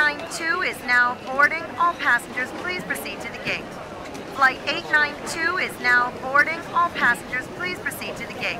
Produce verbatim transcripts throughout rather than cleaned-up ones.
nine two is now boarding. All passengers, please proceed to the gate. Flight eight nine two is now boarding. All passengers, please proceed to the gate.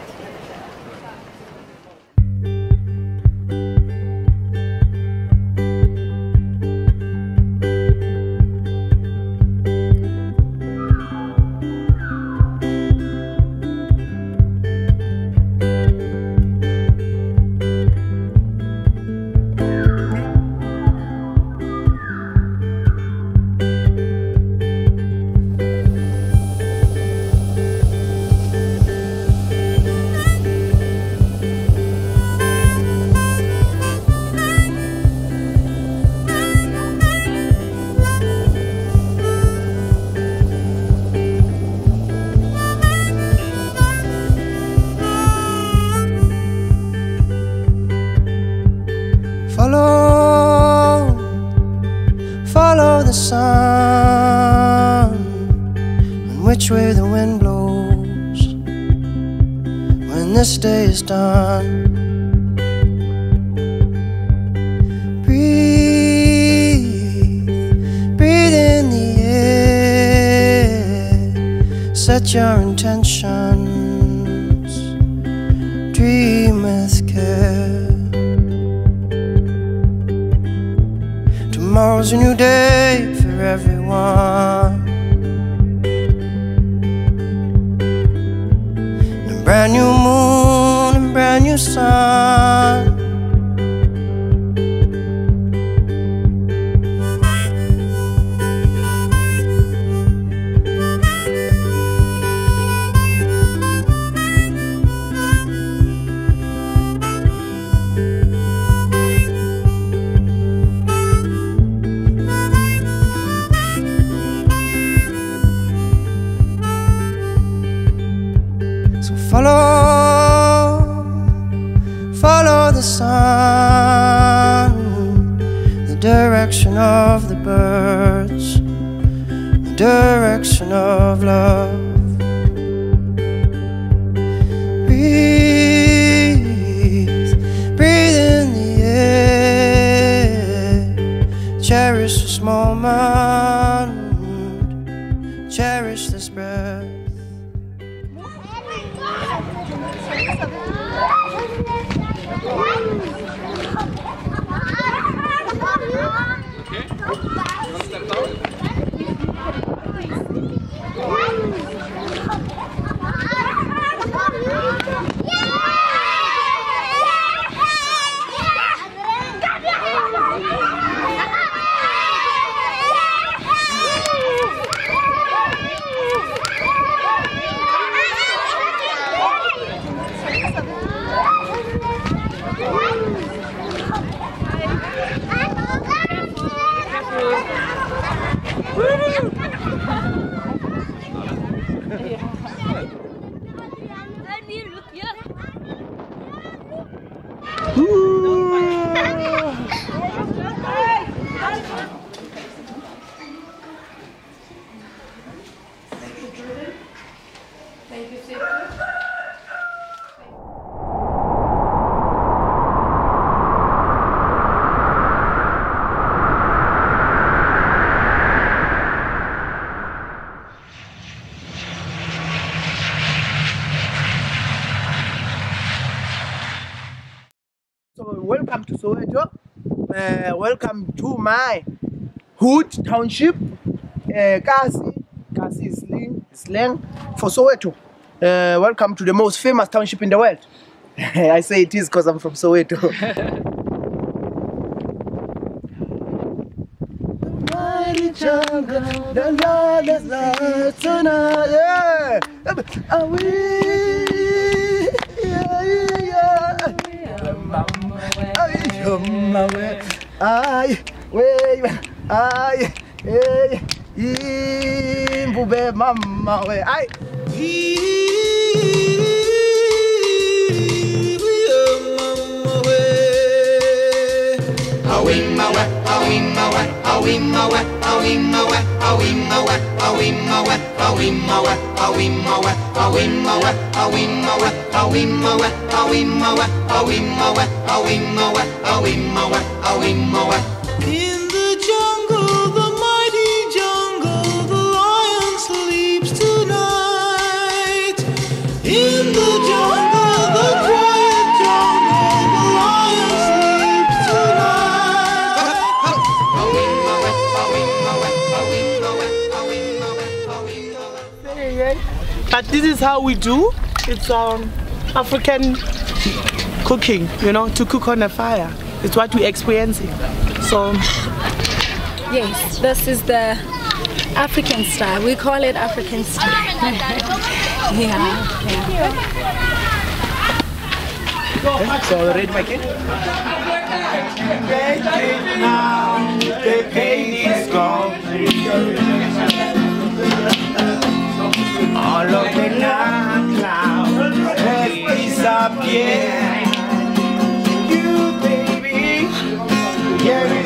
Follow, follow the sun, and which way the wind blows when this day is done. Breathe, breathe in the air, set your intentions, dream with care. Tomorrow's a new day for everyone, and a brand new moon and brand new sun. Follow, follow the sun, the direction of the birds, the direction of love. Breathe, breathe in the air, cherish this moment, cherish this breath. Thank you, Steve. So welcome to Soweto. Uh, welcome to my Hood Township. Uh, Kasi, Kasi is slang, slang for Soweto. Uh, welcome to the most famous township in the world. I say it is because I'm from Soweto. Mighty jungle, the Lord is light tonight. Yeah, are we? Yeah, yeah. Ay, wey, ay, ay, imbube mama we, ay. Awimawe, awimawe, awimawe, awimawe, awimawe, awimawe, awimawe, awimawe, awimawe, awimawe, awimawe, awimawe, awimawe, awimawe, awimawe, awimawe. In the jungle, the mighty jungle, the lion sleeps tonight. In the jungle, the quiet jungle, the lion sleeps tonight. But this is how we do. It's um, African cooking, you know, to cook on a fire. It's what we're experiencing. So, Yes, this is the African style. We call it African style. yeah. yeah. so ready, my kid? Now the pain is gone. All of the dark clouds have disappeared. You, baby, yeah.